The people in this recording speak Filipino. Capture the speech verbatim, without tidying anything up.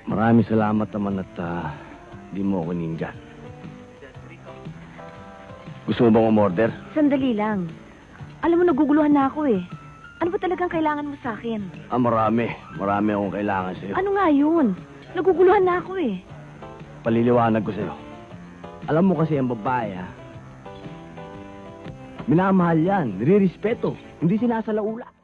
Maraming salamat naman at ah, di mo ako ninja. Gusto mo bang umorder? Sandali lang. Alam mo, naguguluhan na ako eh. Ano ba talagang kailangan mo sa akin? Ah, marami. Marami akong kailangan sa'yo. Ano nga yun? Naguguluhan na ako eh. Paliliwanag ko sa'yo. Alam mo kasi ang babae, ha? Minamahal yan, nire-respeto, hindi sinasalaula.